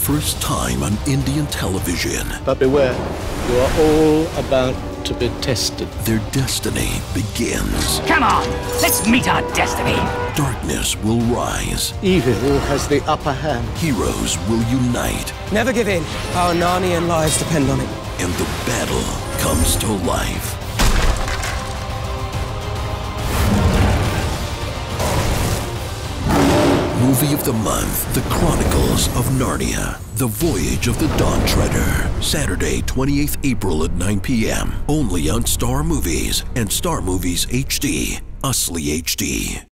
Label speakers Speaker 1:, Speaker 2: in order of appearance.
Speaker 1: first time on Indian television.
Speaker 2: But beware, you are all about to be tested.
Speaker 1: Their destiny begins.
Speaker 3: Come on, let's meet our destiny.
Speaker 1: Darkness will rise.
Speaker 2: Evil has the upper hand.
Speaker 1: Heroes will unite.
Speaker 4: Never give in. Our Narnian lives depend on it.
Speaker 1: And the battle comes to life. Movie of the month, The Chronicles of Narnia, The Voyage of the Dawn Treader. Saturday, 28th April at 9 p.m. Only on Star Movies and Star Movies HD, Usly HD.